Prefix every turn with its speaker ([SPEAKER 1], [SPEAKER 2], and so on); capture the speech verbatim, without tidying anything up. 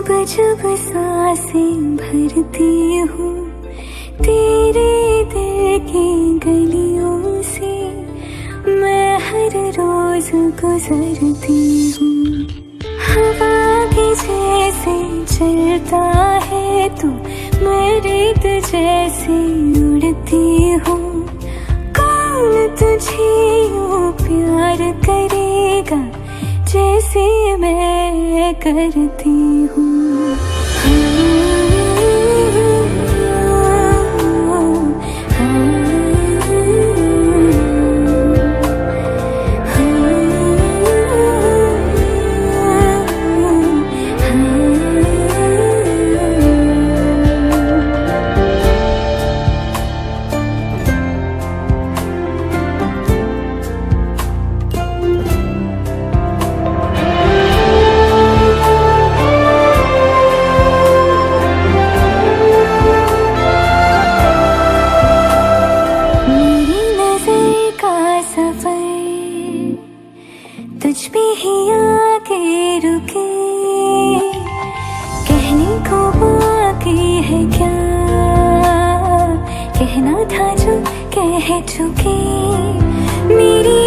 [SPEAKER 1] जब जब सांसें भरती हूँ तेरे दिल की गलियों से, मैं हर रोज गुजरती हूँ। हवा की जैसे चलता है तू, मैं रेत जैसे उड़ती हूँ। कौन तुझे यूँ प्यार करेगा जैसे मैं करती हूँ। तुझ पे ही आके रुके, कहने को बाकी है क्या, कहना था जो कह चुके। मेरी